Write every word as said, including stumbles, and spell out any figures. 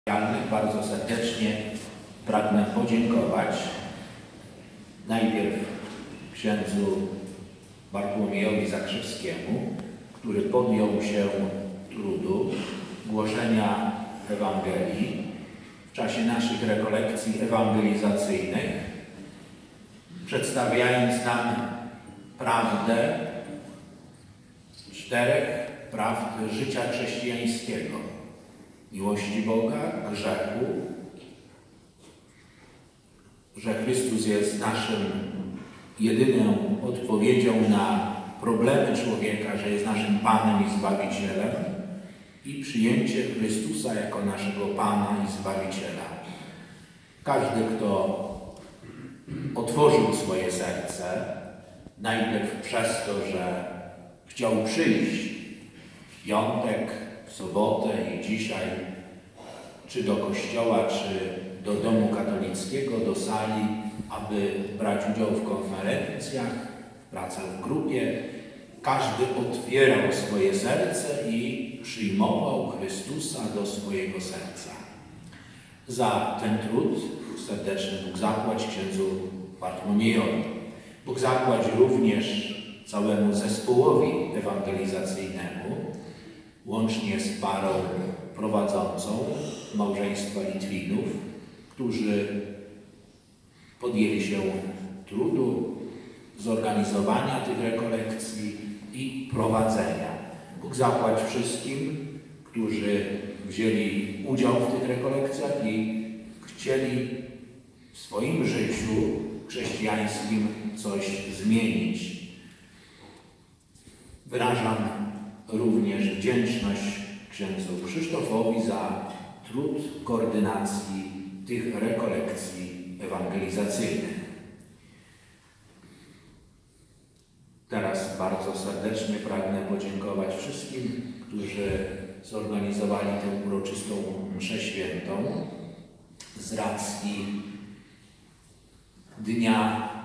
Bardzo serdecznie pragnę podziękować najpierw księdzu Bartłomiejowi Zakrzewskiemu, który podjął się trudu głoszenia Ewangelii w czasie naszych rekolekcji ewangelizacyjnych, przedstawiając nam prawdę czterech prawd życia chrześcijańskiego: miłości Boga, grzechu, że Chrystus jest naszym jedyną odpowiedzią na problemy człowieka, że jest naszym Panem i Zbawicielem, i przyjęcie Chrystusa jako naszego Pana i Zbawiciela. Każdy, kto otworzył swoje serce, najpierw przez to, że chciał przyjść w piątek, w sobotę i dzisiaj, czy do kościoła, czy do domu katolickiego, do sali, aby brać udział w konferencjach, w pracach w grupie, każdy otwierał swoje serce i przyjmował Chrystusa do swojego serca. Za ten trud serdecznie Bóg zapłać księdzu Bartłomiejowi. Bóg zapłać również całemu zespołowi ewangelizacyjnemu, łącznie z parą prowadzącą małżeństwa Litwinów, którzy podjęli się trudu zorganizowania tych rekolekcji i prowadzenia. Bóg zapłać wszystkim, którzy wzięli udział w tych rekolekcjach i chcieli w swoim życiu chrześcijańskim coś zmienić. Wyrażam również wdzięczność księdzu Krzysztofowi za trud koordynacji tych rekolekcji ewangelizacyjnych. Teraz bardzo serdecznie pragnę podziękować wszystkim, którzy zorganizowali tę uroczystą mszę świętą z racji Dnia